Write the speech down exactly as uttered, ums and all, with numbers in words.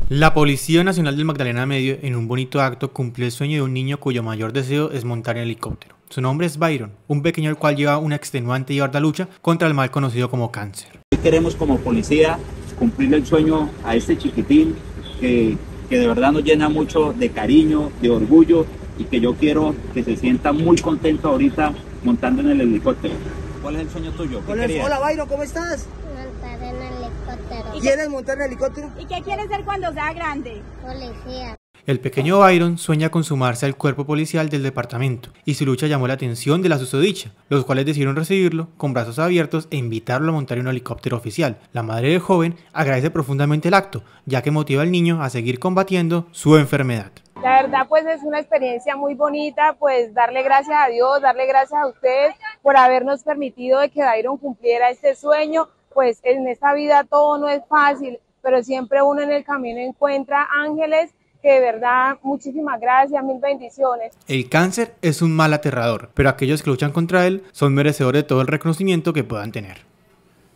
La Policía Nacional del Magdalena Medio, en un bonito acto, cumplió el sueño de un niño cuyo mayor deseo es montar en helicóptero. Su nombre es Byron, un pequeño el cual lleva una extenuante y arda lucha contra el mal conocido como cáncer. Hoy queremos como policía cumplir el sueño a este chiquitín que, que de verdad nos llena mucho de cariño, de orgullo, y que yo quiero que se sienta muy contento ahorita montando en el helicóptero. ¿Cuál es el sueño tuyo? ¿Qué Hola, querías? hola Byron, ¿cómo estás? Montar en helicóptero. ¿Quieres montar en helicóptero? ¿Y qué quieres ser cuando sea grande? Policía. El pequeño Byron sueña con sumarse al cuerpo policial del departamento, y su lucha llamó la atención de la susodicha, los cuales decidieron recibirlo con brazos abiertos e invitarlo a montar en un helicóptero oficial. La madre del joven agradece profundamente el acto, ya que motiva al niño a seguir combatiendo su enfermedad. La verdad pues es una experiencia muy bonita, pues darle gracias a Dios, darle gracias a ustedes por habernos permitido de que Byron cumpliera este sueño. Pues en esta vida todo no es fácil, pero siempre uno en el camino encuentra ángeles que de verdad, muchísimas gracias, mil bendiciones. El cáncer es un mal aterrador, pero aquellos que luchan contra él son merecedores de todo el reconocimiento que puedan tener.